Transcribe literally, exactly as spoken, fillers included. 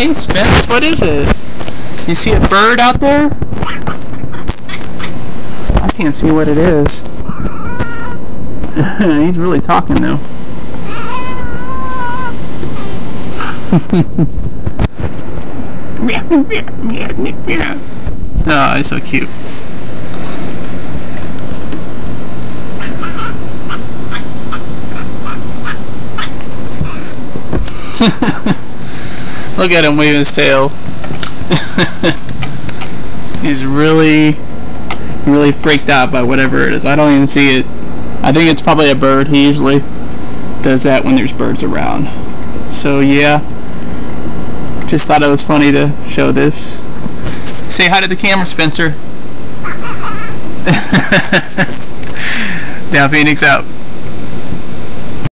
Hey Spence, what is it? You see a bird out there? I can't see what it is. He's really talking though. Oh, he's so cute. Look at him waving his tail. He's really, really freaked out by whatever it is. I don't even see it. I think it's probably a bird. He usually does that when there's birds around. So yeah, just thought it was funny to show this. Say hi to the camera, Spencer. Down Phoenix out.